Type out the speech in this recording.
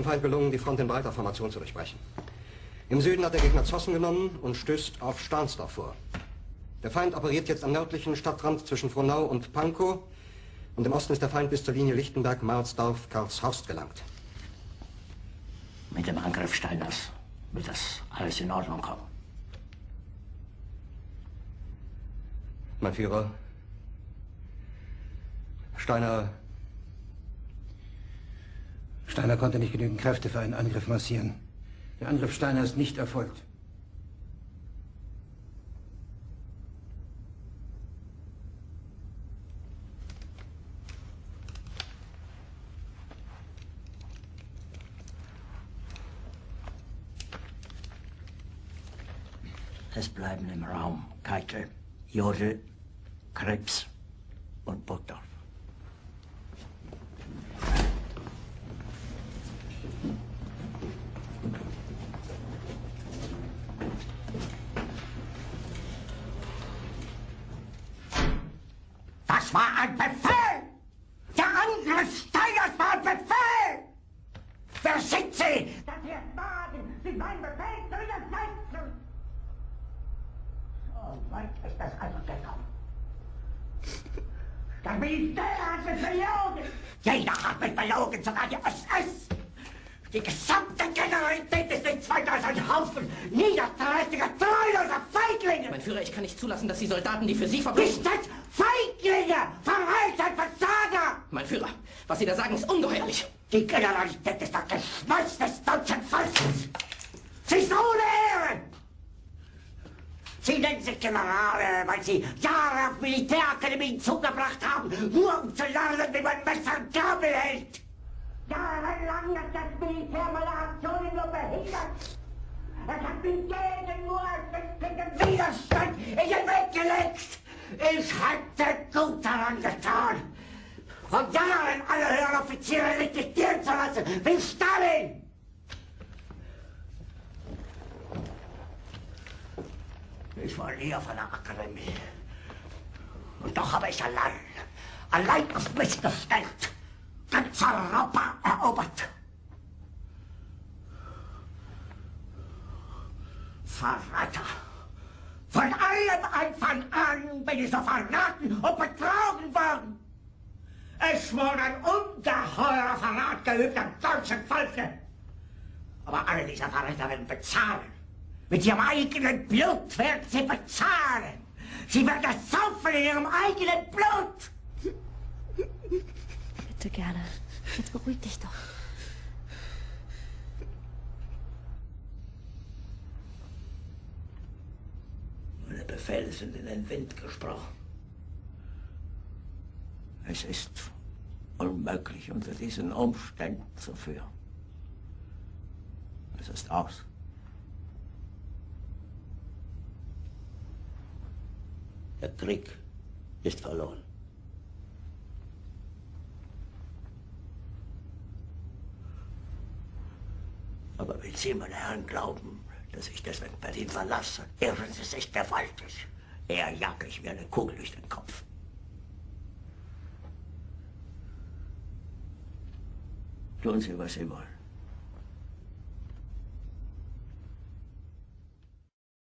Feind gelungen, die Front in breiter Formation zu durchbrechen. Im Süden hat der Gegner Zossen genommen und stößt auf Stahnsdorf vor. Der Feind operiert jetzt am nördlichen Stadtrand zwischen Frohnau und Pankow und im Osten ist der Feind bis zur Linie Lichtenberg-Marsdorf-Karlshorst gelangt. Mit dem Angriff Steiners wird das alles in Ordnung kommen. Mein Führer, Steiner konnte nicht genügend Kräfte für einen Angriff massieren. Der Angriff Steiner ist nicht erfolgt. Es bleiben im Raum Keitel, Jodl, Krebs und Burgdorf. Das war ein Befehl! Der Angriff Steiners war ein Befehl! Wer sind Sie? Dass Sie es wagen, Sie meinen Befehl zu widersetzen! So weit ist das also gekommen. Das Militär hat mich belogen! Jeder hat mich belogen, sogar die SS! Die gesamte Generalität ist nichts weiter als ein Haufen niederträchtiger, treuloser Feiglinge! Mein Führer, ich kann nicht zulassen, dass die Soldaten, die für Sie verbringen... Nicht als Feiglinge! Verreiter, Versager! Mein Führer, was Sie da sagen, ist ungeheuerlich. Die Generalität ist das Geschmolz des deutschen Volkes! Sie ist ohne Ehre! Sie nennen sich Generale, weil Sie Jahre auf Militärakademien zugebracht haben, nur um zu lernen, wie man Messer und Gabel hält! Jahrelang hat das Militär meine Aktionen nur behindert. Es hat mich jeden nur ersichtlichen Widerstand in den Weg gelegt. Ich hätte gut daran getan, von Jahren alle höheren Offiziere liquidieren zu lassen, wie Stalin. Ich war nie auf einer Akademie. Und doch habe ich allein auf mich gestellt, ganz Europa erobert. Verräter! Von allem Anfang an bin ich so verraten und betrogen worden. Es wurde ein ungeheurer Verrat geübt am deutschen Volke. Aber alle diese Verräter werden bezahlen. Mit ihrem eigenen Blut werden sie bezahlen. Sie werden es saufen in ihrem eigenen Blut. Bitte gerne. Jetzt beruhig dich doch. Meine Befehle sind in den Wind gesprochen. Es ist unmöglich, unter diesen Umständen zu führen. Es ist aus. Der Krieg ist verloren. Aber wenn Sie, meine Herren, glauben, dass ich deswegen Berlin verlasse, irren Sie sich gewaltig. Eher jage ich mir eine Kugel durch den Kopf. Tun Sie, was Sie wollen.